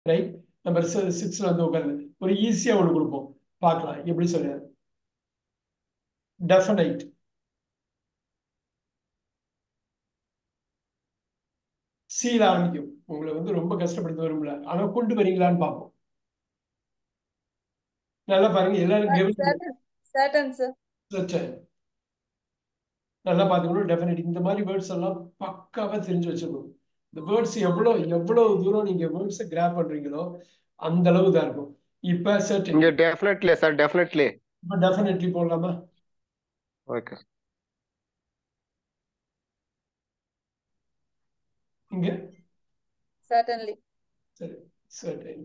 Right. Number 6ல வந்து உட்காந்து ஒரு ஈஸியா ஒன்று கொடுப்போம், பார்க்கலாம் எப்படி சொல்ல. டெஃபினைட். சீல ஆரம்பிக்கும். உங்களை வந்து ரொம்ப கஷ்டப்படுத்த வரும்ல, ஆனா கொண்டு வரீங்களான்னு பார்ப்போம். நல்லா பாருங்க, எல்லாரும் கவனிங்க. certain sir. நல்லா பாத்துக்கணும். டெஃபினெட் இந்த மாதிரி வேர்ட்ஸ் எல்லாம் பக்காவா தெரிஞ்சு வச்சுக்கணும். இந்த வேர்ட்ஸ் எவ்வளவு தூரம் நீங்க வேர்ட்ஸை கிராப் பண்றீங்களோ அந்த அளவு தான் இருக்கும். இப்ப சர்டன், இங்க டெஃபினெட்லி சார், டெஃபினெட்லி. இப்ப டெஃபினெட்லி போடலாமா? ஓகே. இங்க Certainly. சரி, சர்டன்.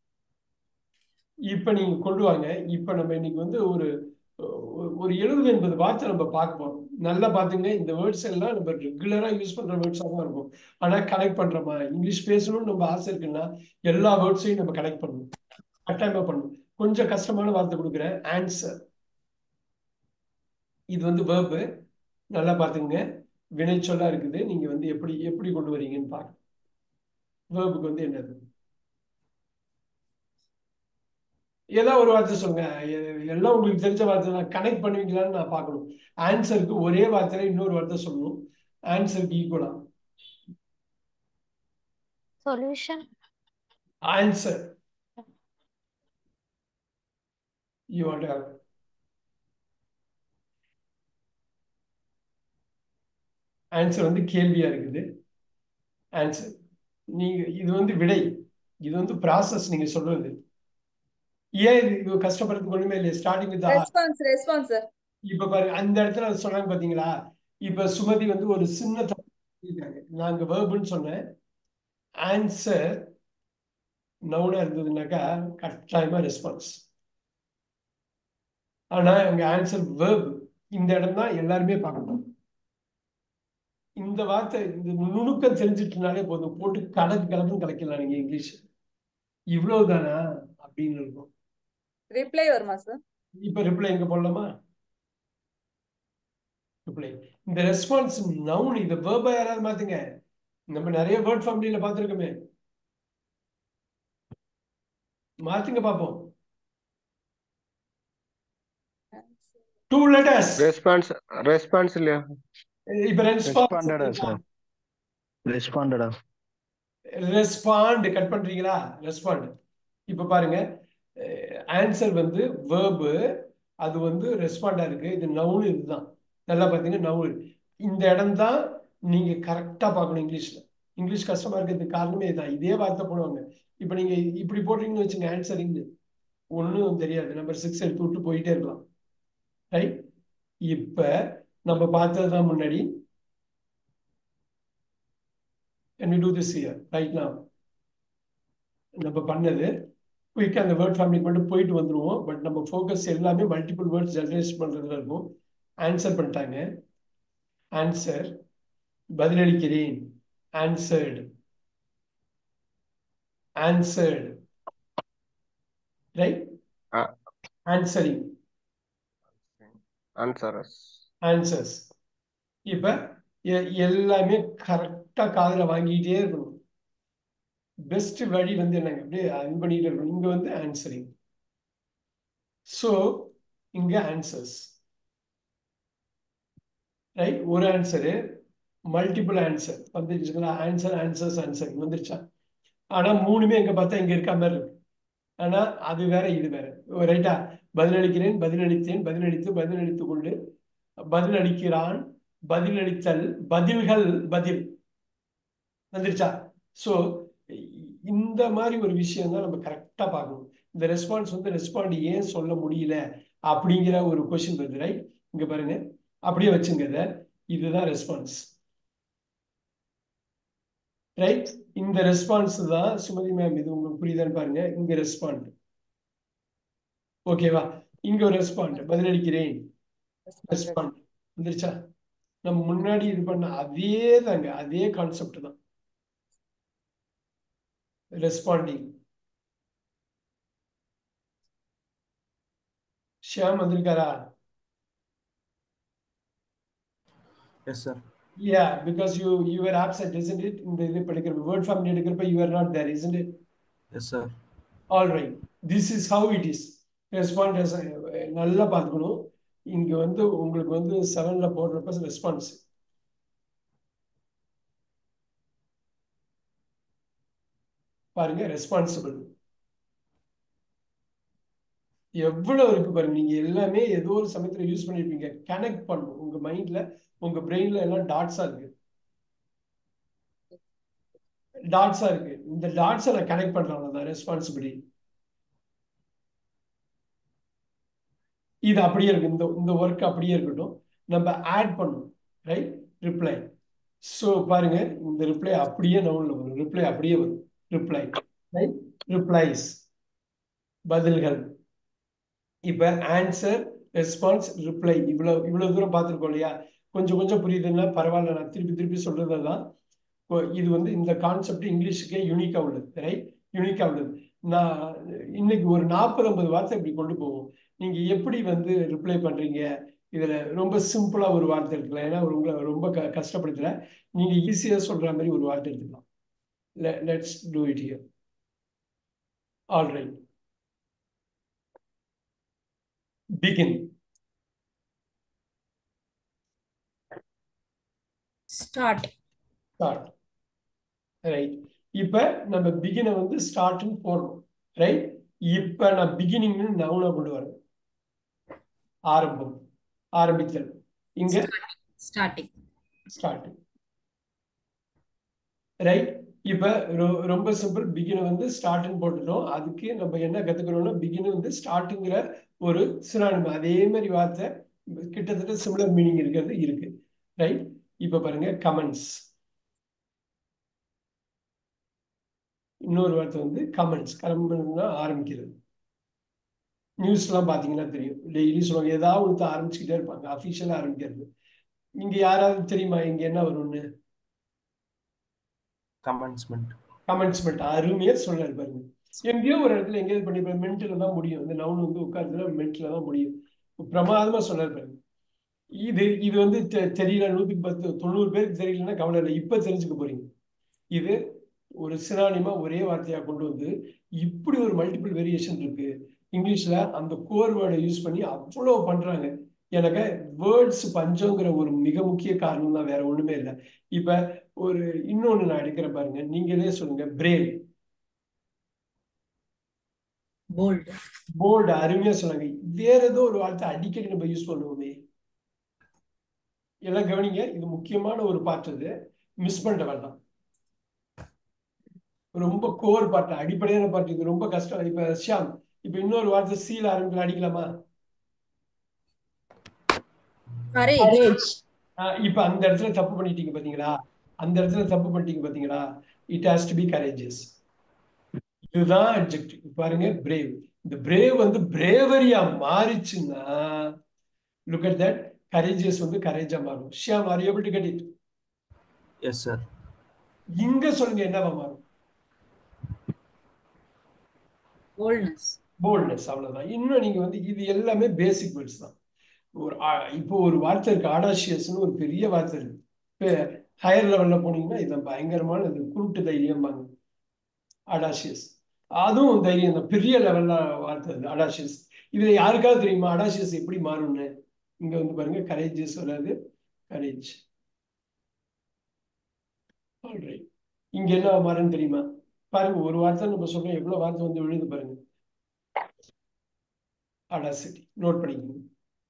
இப்ப நீங்க கொண்டு வாங்க. இப்ப நம்ம இன்னைக்கு வந்து ஒரு ஒரு 70-80 வார்த்தை நம்ம பார்க்க போறோம். நல்லா பாத்துங்க. இந்த வேர்ட்ஸ் எல்லாம் நம்ம ரெகுலரா யூஸ் பண்ற வேர்ட்ஸா தான் இருக்கும். ஆனா கனெக்ட் பண்றோமா, இங்கிலீஷ் பேசணும்னு நம்ம ஆசை இருக்குன்னா எல்லா வேர்ட்ஸையும் நம்ம கனெக்ட் பண்ணணும், கட்டாயமா பண்ணணும். கொஞ்சம் கஷ்டமான வார்த்தை கொடுக்குறேன். ஆன்சர். இது வந்து வேர்பு. நல்லா பாத்துங்க, வினைச்சொல்லா இருக்குது. நீங்க வந்து எப்படி எப்படி கொண்டு வரீங்கன்னு பாருங்க. வேர்புக்கு வந்து என்னது? ஏதோ ஒரு வார்த்தை சொல்லுங்க. எல்லாம் உங்களுக்கு தெரிஞ்ச வார்த்தை தான். கனெக்ட் பண்ணுவீங்களான்னு நான் பார்க்கணும். ஆன்சருக்கு ஒரே வார்த்தையில இன்னொரு வார்த்தை சொல்லணும், ஆன்சருக்கு ஈக்குவலா. Solution. Answer. You want to answer வந்து கேள்வியா இருக்குது. ஆன்சர். நீங்க இது வந்து விடை, இது வந்து ப்ராசஸ் நீங்க சொல்றது. ஏன் இது கஷ்டப்படுறதுக்கு ஒண்ணுமே இல்லையா? Starting with Response sir. இப்ப பாருங்க, அந்த இடத்துல சொன்னாங்க பாத்தீங்களா? இப்ப சுமதி வந்து ஒரு சின்ன தப்பு. நாங்க வேர்புன்னு சொன்னேன். ஆன்சர் நவுனா இருந்ததுனாக்கா கட்டாயமா ரெஸ்பான்ஸ். ஆனா அங்க ஆன்சர் வேர்ப். இந்த இடம் தான் எல்லாருமே பார்க்கணும். இந்த வார்த்தை, இந்த நுணுக்கம் தெரிஞ்சிட்டுனாலே போதும், போட்டு கலக்குன்னு கலக்கலாம் நீங்க இங்கிலீஷ். இவ்வளவுதானா அப்படின்னு இருக்கும். Reply வருமா sir? இப்ப ரிப்ளை எங்க போடலாமா? ரிப்ளை. இந்த ரெஸ்பான்ஸ் நவுன், இந்த வேர்பை யாராவது மாத்துங்க. நம்ம நிறைய வேர்ட் ஃபேமிலியில பார்த்திருக்கோமே, மாத்துங்க பாப்போம். 2 letters. ரெஸ்பான்ஸ் இல்லையா? இப்ப ரெஸ்பாண்டடா சார், ரெஸ்பாண்டடா. ரெஸ்பாண்ட் கட் பண்றீங்களா? ரெஸ்பாண்ட். இப்ப பாருங்க, ஆன்சர் வந்து வேர்பு, அது வந்து ரெஸ்பாண்டா இருக்கு. இது நவுன். இதுதான் நல்லா பாத்தீங்கன்னா நவுன். இந்த இடம் தான் நீங்க கரெக்டா பார்க்கணும் இங்கிலீஷ்ல. இங்கிலீஷ் கஷ்டமா இருக்கிறதுக்கு காரணமே இதுதான். இதே வார்த்தை போடுவாங்க. இப்ப நீங்க இப்படி போட்டீங்கன்னு வச்சுங்க, ஆன்சரிங் ஒன்றும் தெரியாது. நம்பர் 6 எடுத்து விட்டு போயிட்டே இருக்கலாம். ரைட். இப்ப நம்ம பார்த்ததுதான் முன்னாடி. Can we do this here right now? நம்ம பண்ணது குயிக்கா அந்த வேர்ட் ஃபேமிலிக்கு மட்டும் போயிட்டு வந்துருவோம். பட் நம்ம ஃபோக்கஸ் எல்லாமே மல்டிபிள் வேர்ட்ஸ் ஜெனரேட் பண்றதுல இருக்கும். ஆன்சர் பண்ணிட்டாங்க. ஆன்சர். பதிலளிக்கிறேன். Answered. Answered. Right. Answering. Answers. இப்ப எல்லாமே கரெக்டா காதுல வாங்கிட்டே இருக்கணும். பெஸ்ட் வழி வந்து என்னங்க, அப்படியே இது பண்ணிட்டு இருக்கணும். இங்க வந்து ஆன்சரிங். சோ இங்க ஆன்சர்ஸ். ரைட். ஒரு ஆன்சரு, மல்டிபிள் ஆன்சர் வந்துருச்சுங்களா? ஆன்சர், ஆன்சர்ஸ், ஆன்சர் வந்துருச்சா? ஆனா மூணுமே எங்க பார்த்தா இங்க இருக்க மாதிரி இருக்கு. ஆனா அது வேற, இது வேற. ரைட்டா? பதிலளிக்கிறேன், பதிலளித்தேன், பதிலளித்து, பதிலளித்து கொண்டு, பதிலளிக்கிறான், பதிலளித்தல், பதில்கள், பதில் வந்துருச்சா? சோ இந்த மாதிரி ஒரு விஷயம் தான் நம்ம கரெக்டா பார்க்கணும். இந்த ரெஸ்பான்ஸ் வந்து ரெஸ்பாண்ட் ஏன் சொல்ல முடியல அப்படிங்கிற ஒரு கொஸ்டின் வருது. ரைட். இங்க பாருங்க, அப்படியே வச்சுங்க. இதுதான் ரெஸ்பான்ஸ். ரைட். இந்த ரெஸ்பான்ஸ் தான் சுமதி மேம். இது உங்களுக்கு புரியுதான்னு பாருங்க. இங்க ரெஸ்பாண்ட். ஓகேவா? இங்க ஒரு ரெஸ்பாண்ட், பதிலளிக்கிறேன், ரெஸ்பாண்ட் வந்துருச்சா? நம்ம முன்னாடி இது பண்ண அதே தாங்க, அதே கான்செப்ட் தான். ரெஸ்பாண்டிங். ஷியாம் வந்திருக்காரா? Yes sir. Yeah, because you were absent, isn't it? இந்த இது படிக்கிற வேர்ட் ஃபேமிலி எடுக்கிறப்ப you were not there, isn't it? Yes, sir. All right, this is how it is. Response நல்லா பார்த்துக்கணும். இங்க வந்து உங்களுக்கு வந்து 7ல போடுறப்ப ரெஸ்பான்ஸ் பாருங்க. ரெஸ்பான்சிபிள் எவ்வளவு இருக்கு பாருங்க. நீங்க எல்லாமே ஏதோ ஒரு சமயத்துல யூஸ் பண்ணிருப்பீங்க. கனெக்ட் பண்ணும் உங்க மைண்ட்ல, உங்க பிரெயின்ல எல்லாம் டாட்ஸா இருக்கு. டாட்ஸா இருக்கு. இந்த டாட்ஸை நான் கனெக்ட் பண்றேன். ரெஸ்பான்சிபிலிட்டி இது அப்படியே இருக்கு. இந்த ஒர்க் அப்படியே இருக்கட்டும். நம்ம ஆட் பண்ணும். Right, reply. ஸோ பாருங்க, இந்த ரிப்ளை அப்படியே நவுன்ல வரும். ரிப்ளை அப்படியே வரும். ரிப்ளை, ரைட், ரிப்ளைஸ் பதில்கள். இப்ப ஆன்சர், ரெஸ்பான்ஸ், ரிப்ளை இவ்வளவு தூரம் பார்த்துருக்கோம் இல்லையா? கொஞ்சம் கொஞ்சம் புரியுதுன்னா பரவாயில்ல. நான் திருப்பி திருப்பி சொல்றதுதான். இது வந்து இந்த கான்செப்ட் இங்கிலீஷுக்கே யூனிக்கா உள்ளது. ரைட், யூனிக்கா உள்ளது. நான் இன்னைக்கு ஒரு 40-50 வார்த்தை இப்படி கொண்டு போவோம். நீங்க எப்படி வந்து ரிப்ளை பண்றீங்க? இதுல ரொம்ப சிம்பிளா ஒரு வார்த்தை எடுத்துக்கலாம். ஏன்னா உங்களை ரொம்ப கஷ்டப்படுத்தல. நீங்க ஈஸியா சொல்ற மாதிரி ஒரு வார்த்தை எடுத்துக்கலாம். Let's do it here. All right, begin. Start. Start. Right, இப்ப நம்ம பிகினை வந்து ஸ்டார்ட்னு போடுறோம். ரைட், இப்ப நான் பிகினிங்னு நவுனா கொண்டு வரேன். ஆரம்பம், ஆரம்பித்தல். இங்க Starting. ஸ்டார்டிங். ரைட், இப்ப ரொம்ப சிம்பிள். பிகினை வந்து ஸ்டார்ட்னு போட்டுட்டோம். அதுக்கு நம்ம என்ன கத்துக்கிறோம்னா, பிகின் வந்து ஸ்டார்ட்ங்கிற ஒரு சினானிம். அதே மாதிரி வார்த்தை கிட்டத்தட்ட சிமிலர் மீனிங் இருக்கிறது இருக்கு. ரைட், இப்ப பாருங்க கமெண்ட்ஸ். இன்னொரு வார்த்தை வந்து கமெண்ட்ஸ். கமெண்ட்னா ஆரம்பிக்கிறது. நியூஸ் எல்லாம் பாத்தீங்கன்னா தெரியும். டெய்லி சொல்லுவாங்க, ஏதாவது ஒருத்த ஆரம்பிச்சுக்கிட்டே இருப்பாங்க. அபிஷியலா ஆரம்பிக்கிறது. இங்க யாராவது தெரியுமா இங்க என்ன வரும்னு? Commencement. கமெண்ட்ஸ்மெண்ட். அருமையா சொல்றாரு பாருங்க. எங்கேயோ ஒரு இடத்துல எங்கேயாவது பண்ணி மென்ட்ல தான் முடியும். இந்த நவுன் வந்து உட்கார்ந்துல மென்ட்ல தான் முடியும். பிரமாதமா சொல்றாரு பாருங்க. இது வந்து தெரியல. 110-90 பேருக்கு தெரியலன்னா கவலை இல்லை. இப்ப தெரிஞ்சுக்க போறீங்க. இது ஒரு சினானிமா ஒரே வார்த்தையா கொண்டு வந்து இப்படி ஒரு மல்டிபிள் வேரியேஷன் இருக்கு இங்கிலீஷ்ல. அந்த கோர் வேர்டை யூஸ் பண்ணி அவ்வளவு பண்றாங்க. எனக்கு வேர்ட்ஸ் பஞ்சங்கிற ஒரு மிக முக்கிய காரணம் தான், வேற ஒண்ணுமே இல்லை. இப்ப ஒரு இன்னொன்னு நான் எடுக்கிறேன் பாருங்க. நீங்களே சொல்லுங்க. Brave, Bold. போல்டு. அருமையா சொன்னாங்க. வேற ஏதோ ஒரு வார்த்தை அடிக்கடி நம்ம யூஸ் பண்ணுவோமே. எல்லாம் கவனிங்க, இது முக்கியமான ஒரு பார்ட். இது மிஸ் பண்ண வேண்டாம். ரொம்ப கோர் பார்ட், அடிப்படையான பார்ட். இது ரொம்ப கஷ்டம். இப்ப ஷியாம், இப்ப இன்னொரு வார்த்தை சீல ஆரம்பிக்கலாம், அடிக்கலாமா? Courage. இப்ப அந்த இடத்துல தப்பு பண்ணிட்டீங்க பாத்தீங்களா? அந்த இடத்துல தப்பு பண்ணிட்டீங்க பாத்தீங்களா? It has to be courageous. இதுதான் அட்ஜெக்டிவ். பாருங்க, பிரேவ். இந்த பிரேவ் வந்து பிரேவரியா மாறிச்சுன்னா, லுக் அட் தட், கரேஜியஸ் வந்து கரேஜா மாறும். Shyam, are you able to get it? Yes, sir. இங்க சொல்லுங்க என்னவா மாறும்? Boldness. போல்ட்னஸ். அவ்வளவுதான். இன்னும் நீங்க வந்து இது எல்லாமே பேசிக் வேர்ட்ஸ் தான். இப்போ ஒரு வார்த்தை இருக்கு, ஆடாஷியஸ்னு ஒரு பெரிய வார்த்தை இருக்கு. இப்போ ஹையர் லெவல்ல போனீங்கன்னா இதான் பயங்கரமான குருட்டு தைரியம்பாங்க. அடாஷியஸ், அதுவும் தைரியம் தான். பெரிய லெவல்ல வார்த்தை அது அடாஷியஸ். இதுல யாருக்காவது தெரியுமா அடாஷியஸ் எப்படி மாறும்னு? இங்க வந்து பாருங்க, கரேஜியஸ் வராது, கரேஜ். ஆல்ரைட், இங்க என்ன மாறுன்னு தெரியுமா? பாருங்க, ஒரு வார்த்தை நம்ம சொல்றோம், எவ்வளவு வார்த்தை வந்து விழுது பாருங்க. அடாசிட்டி. நோட் பண்ணிக்கணும்,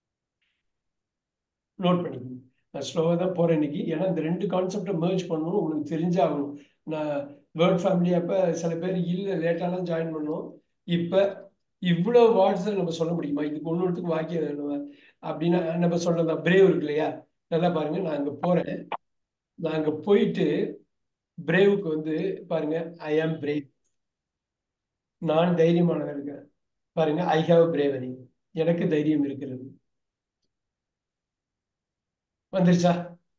நோட் பண்ணிக்கணும். நான் ஸ்லோவாக தான் போறேன் இன்னைக்கு. ஏன்னா இந்த ரெண்டு கான்செப்டை மெர்ஜ் பண்ணணும், உங்களுக்கு தெரிஞ்சாகணும். நான் வேர்ட் ஃபேமிலி அப்ப சில பேர் இல்லை லேட்டாலாம் ஜாயின் பண்ணோம். இப்ப இவ்வளவு வேர்ட்ஸ் நம்ம சொல்ல முடியுமா? இதுக்கு ஒன்னொருத்துக்கு வாக்கியம் வேணும் அப்படின்னா நம்ம சொல்லலாம். பிரேவ் இருக்கு இல்லையா? நல்லா பாருங்க, நான் அங்க போறேன். நான் அங்க போயிட்டு பிரேவுக்கு வந்து பாருங்க, ஐ ஆம் பிரேவ். நான் தைரியமானவன் இருக்கிறேன். பாருங்க, ஐ ஹாவ் பிரேவரி. எனக்கு தைரியம் இருக்கிறது. வந்துருச்சா?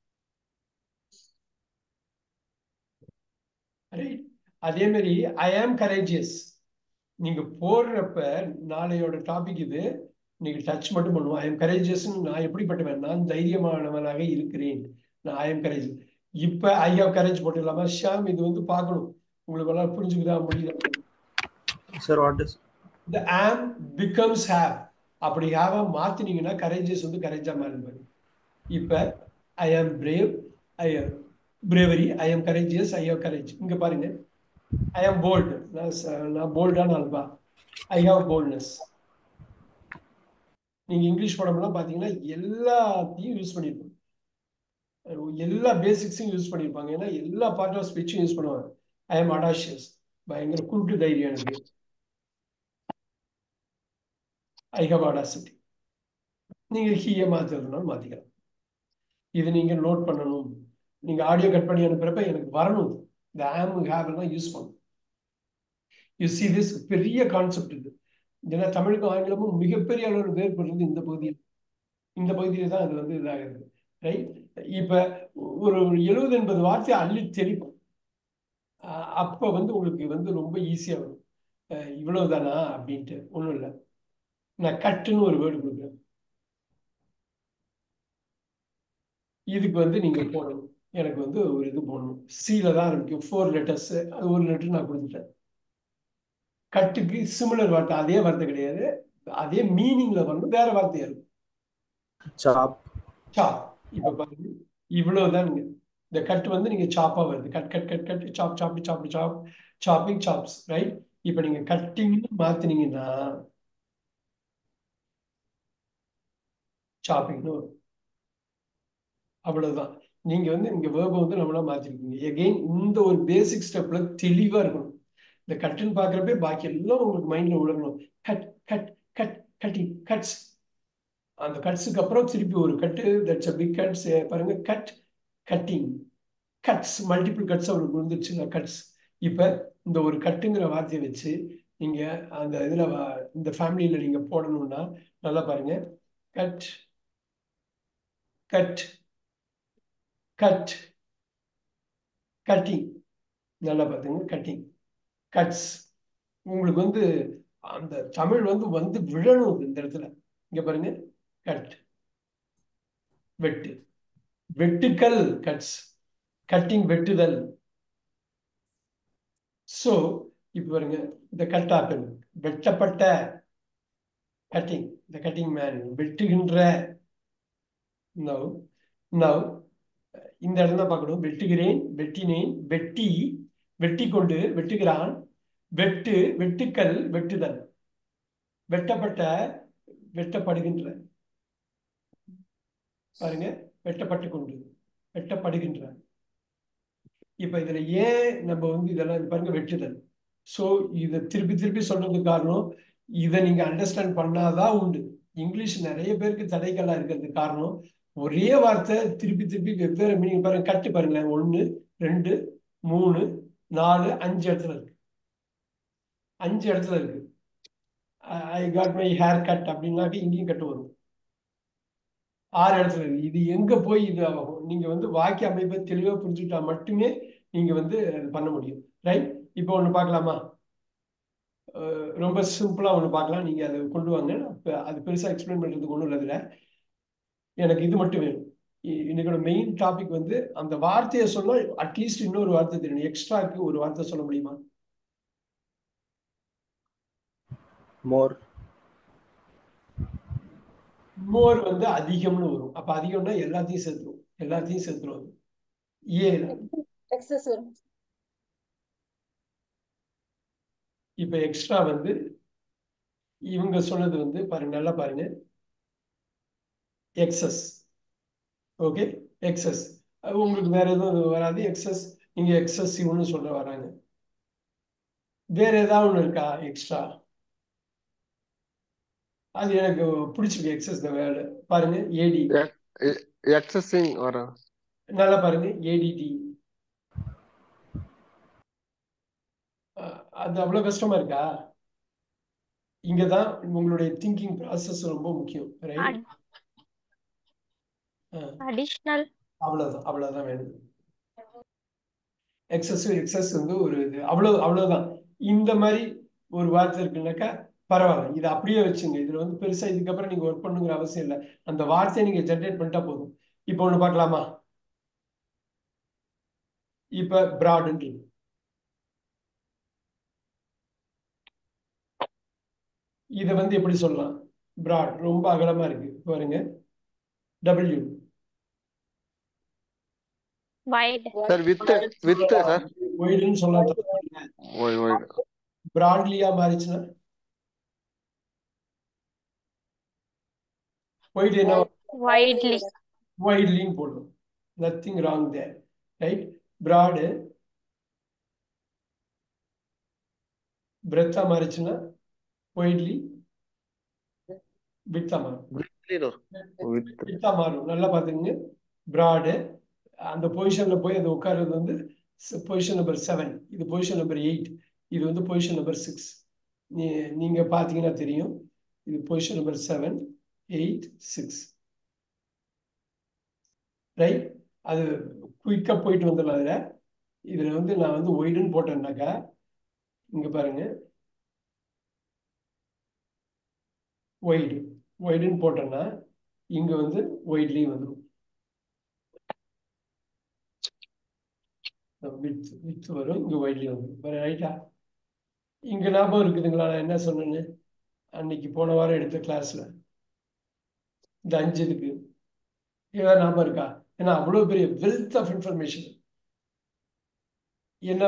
ரைட். அதே மாதிரி ஐ ஆம் கரேஜியஸ். நீங்க போடுறப்ப நாளையோட டாபிக் இது. நீங்க டச் மட்டும் பண்ணுவோம். I am courageous. நான் எப்படிப்பட்டவன்? நான் தைரியமானவனாக இருக்கிறேன். நான் ஐ எம் கரேஜ். இப்ப ஐ ஹவ் கரேஜ் போட்டுடலாமா? ஷாம், இது வந்து பார்க்கணும் உங்களுக்கு எல்லாம் புரிஞ்சுக்குதா, முடியுதா? Sir, what is the am becomes have. அப்படி have மாத்தினீங்கன்னா கரேஜஸ் வந்து கரேஜா மாறுது. இப்ப ஐ ஆம் பிரேவ், ஐ பிரேவரி, ஐ ஆம் கரேஜியஸ், ஐ ஹவ் கரேஜ். இங்க பாருங்க, ஐ ஆம் போல்டு, நான் போல்டான ஆல்பா, ஐ ஹவ் போல்ட்னஸ். நீங்க இங்கிலீஷ் படம்லாம் பாத்தீங்கன்னா எல்லாத்தையும் யூஸ் பண்ணிருப்பாங்க, எல்லா பேசிக்ஸையும் யூஸ் பண்ணிருப்பாங்க. ஏன்னா எல்லா பார்ட் ஆஃப் ஸ்பீச்சும் யூஸ் பண்ணுவாங்க. ஐ ஆம் அடாஷியஸ், பயங்கர குருட்டு தைரியம் எனக்கு, ஐ ஹவ் அடாசிட்டி. நீங்க ஹீய மாத்துறதுனால மாத்திக்கலாம். இது நீங்க நோட் பண்ணணும். நீங்க ஆடியோ கட் பண்ணி அனுப்புறப்ப எனக்கு வரணும், இந்த ஆம் ஹேவ் யூஸ் பண்ணணும். யூ சி திஸ் பெரிய கான்செப்ட் இது. ஏன்னா தமிழுக்கும் ஆங்கிலமும் மிகப்பெரிய அளவில் வேறுபடுறது இந்த பகுதியில். இந்த பகுதியில தான் அது வந்து இதாகிறது. ரைட். இப்ப ஒரு 70-80 வார்த்தையை அள்ளி தெளிப்போம். அப்ப வந்து உங்களுக்கு வந்து ரொம்ப ஈஸியா வரும். இவ்வளவுதானா அப்படின்ட்டு ஒண்ணும் இல்லை. நான் கட்டுன்னு ஒரு வேர்டு கொடுக்குறேன், இதுக்கு வந்து நீங்க போடணும். எனக்கு வந்து ஒரு இது போடணும், சீல தான் ஆரம்பிக்கும், 4 letters. அது ஒரு லெட்டர் நான் கொடுத்துட்டேன். கட்டுக்கு சிமிலர் வார்த்தை, அதே வார்த்தை கிடையாது, அதே மீனிங்ல வரணும், வேற வார்த்தையா இருக்கும். chop? சாப். இப்ப பாருங்க, இவ்வளவுதான். இந்த கட் வந்து நீங்க சாப்பா வருது, கட் கட் கட் கட், சாப் சாப் சாப் சாப், சாப்பிங் சாப்ஸ். ரைட். இப்ப நீங்க கட்டிங்னு மாத்தினீங்கன்னா சாப்பிங்னு வரும். அவ்வளவுதான். நீங்க வந்து இங்க வேர்பை வந்து நம்மளா மாத்திருக்கீங்க. எகெயின் இந்த ஒரு பேசிக் ஸ்டெப்ல தெளிவா இருக்கணும். இந்த கட்டுன்னு பாக்குறப்ப பாக்கி எல்லாம் உங்களுக்கு மைண்ட்ல விழணும். Cut cut cut cutting, cuts. அந்த கட்ஸுக்கு அப்புறம் திருப்பி ஒரு cut, that's a big cuts. பாருங்க, cut, cutting, cuts, multiple cuts அவங்களுக்கு வந்துருச்சுங்க, கட்ஸ். இப்ப இந்த ஒரு கட்டுங்கிற வார்த்தையை வச்சு நீங்க அந்த இதுல இந்த ஃபேமிலியில நீங்க போடணும்னா நல்லா பாருங்க, கட் கட் கட் கட்டிங். நல்லா பாத்துங்க, கட்டிங், கட்ஸ். உங்களுக்கு வந்து அந்த தமிழ் வந்து வந்து விழணும் இந்த இடத்துல. இங்க பாருங்க, கட், வெட்டு, வெட்டுக்கள், கட்ஸ், கட்டிங், வெட்டுதல். சோ இப்ப பாருங்க, இந்த கட் ஆப்பிள், வெட்டப்பட்ட, கட்டிங், இந்த கட்டிங் மேன், வெட்டுகின்ற. நவ் நவ் இந்த இடம் தான் பார்க்கணும். வெட்டுகிறேன், வெட்டினேன், வெட்டி, வெட்டி கொண்டு, வெட்டுகிறான், வெட்டு, வெட்டுக்கள், வெட்டுதல், வெட்டப்பட்ட, வெட்டப்படுகின்ற. பாருங்க, வெட்டப்பட்டு கொண்டு, வெட்டப்படுகின்ற. இப்ப இதுல ஏன் நம்ம வந்து இதெல்லாம் பாருங்க, வெட்டுதல். சோ இதை திருப்பி திருப்பி சொல்றதுக்கு காரணம், இதை நீங்க அண்டர்ஸ்டாண்ட் பண்ணாதான் உண்டு. இங்கிலீஷ் நிறைய பேருக்கு தடைக்கல்லா இருக்கிறதுக்கு காரணம், ஒரே வார்த்தை திருப்பி திருப்பி வெவ்வேறு மீனிங். பாருங்க, கட்டு பாருங்களேன், 1 2 3 4 5 இடத்துல இருக்கு, 5 இடத்துல இருக்கு. I got my hair cut அப்படின்னாக்க இங்கேயும் கட்டு வரும், 6 இடத்துல இருக்கு. இது எங்க போய் இது ஆகும்? நீங்க வந்து வாக்கிய அமைப்பை தெளிவா புரிஞ்சுக்கிட்டா மட்டுமே நீங்க வந்து பண்ண முடியும். ரைட். இப்போ ஒண்ணு பார்க்கலாமா? ரொம்ப சிம்பிளா ஒண்ணு பார்க்கலாம். நீங்க அதை கொண்டு வாங்க. அது பெருசா எக்ஸ்பிளைன் பண்றதுக்கு ஒண்ணும் இல்லை. இதுல எனக்கு இது மட்டும் வேணும். இன்னைக்கோட மெயின் டாபிக் வந்து அந்த வார்த்தையை சொன்னா அட்லீஸ்ட் இன்னொரு வார்த்தை தெரியணும். எக்ஸ்ட்ராக்கு ஒரு வார்த்தை சொல்ல முடியுமா? More. மோர் வந்து அதிகம்னு வரும். அப்ப அதிகம்னா எல்லாத்தையும் சேர்த்துரும், எல்லாத்தையும் சேர்த்துரும். ஏன் எக்ஸஸ் வரும். இப்ப எக்ஸ்ட்ரா வந்து இவங்க சொன்னது வந்து பாருங்க, நல்லா பாருங்க, எக்ஸஸ். Okay, excess. உங்களுக்கு வேற எதுவும் வராது. எக்ஸஸ், நீங்க எக்ஸசிவ்னு சொல்ல வராங்க. வேற ஏதாவது ஒண்ணு இருக்கா எக்ஸ்ட்ரா? அது எனக்கு பிடிச்சிருக்கு, எக்ஸஸ் வேர்டு. பாருங்க, ஏடி. excessing வரும். நல்லா பாருங்க, ஏடிடி. அது அவ்வளவு கஷ்டமா இருக்கா? இங்கதான் உங்களுடைய திங்கிங் ப்ராசஸ் ரொம்ப முக்கியம். ரைட். அடிஷனல். அவ்வளவுதான், அவ்வளவுதான் வேணும். எக்ஸஸ் வந்து ஒரு இது, அவ்வளவுதான். இந்த மாதிரி ஒரு வார்த்தை இருக்குன்னாக்கா பரவாயில்ல, இது அப்படியே வச்சுங்க. இதுல வந்து பெருசா இதுக்கப்புறம் நீங்க ஒர்க் பண்ணுங்கிற அவசியம் இல்லை. அந்த வார்த்தையை நீங்க ஜென்ரேட் பண்ணிட்டா போதும். இப்போ ஒண்ணு பார்க்கலாமா? இப்ப பிராட்ன்னு இதை வந்து எப்படி சொல்லலாம்? பிராட் ரொம்ப அகலமா இருக்கு பாருங்க. W wide, Sir, with sir. ஒய்டுன்னு சொல்லலாம். Wide. பிராட்லியா மாறிச்சுன்னா ஒய்டு என்ன? widely, வைட்லின்னு போடணும். Nothing wrong there, right? Broad பிரெத்தா மாறிச்சுன்னா ஒய்ட்லி வித்தா மாறும். With. வித்தா மாறும். நல்லா பார்த்துங்க. பிராடு அந்த பொசிஷன்ல போய் அது உட்கார்றது வந்து பொசிஷன் நம்பர் 7, இது பொசிஷன் நம்பர் 8, இது வந்து பொசிஷன் நம்பர் 6. நீங்க பார்த்தீங்கன்னா தெரியும். இது பொசிஷன் நம்பர் 7, 8, 6, ரைட்? அது குயிக்கா போயிட்டு வந்துடலாம். இதுல வந்து நான் வந்து ஒய்டுன்னு போட்டேன்னாக்கா இங்க பாருங்க, ஒய்டுன்னு போட்டேன்னா இங்க வந்து ஒய்ட்லயும் வந்துடும். வித் வரும், இங்க ஒய்ட்லயும் வந்துடும். ரைட்டா? இங்க ஞாபகம் இருக்குதுங்களா நான் என்ன சொன்னேன்னு அன்னைக்கு போன வாரம் எடுத்த கிளாஸ்ல? இந்த 5 இதுக்கு ஏதாவது ஞாபகம் இருக்கா? ஏன்னா அவ்வளவு பெரிய வெல்த் ஆஃப் இன்ஃபர்மேஷன். என்ன